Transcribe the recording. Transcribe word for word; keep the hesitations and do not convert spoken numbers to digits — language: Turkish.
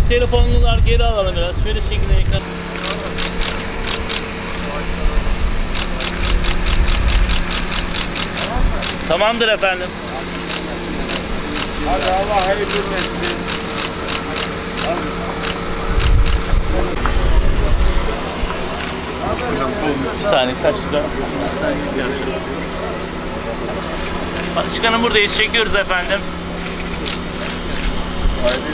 Cep telefonlular geri alalım biraz. Şöyle şekilde ekran. Tamamdır efendim. Hadi Allah hayırlı etsin. Bir saniye saç güzel. Bir saniye Başkanım buradayız. Çekiyoruz efendim. Hayırlı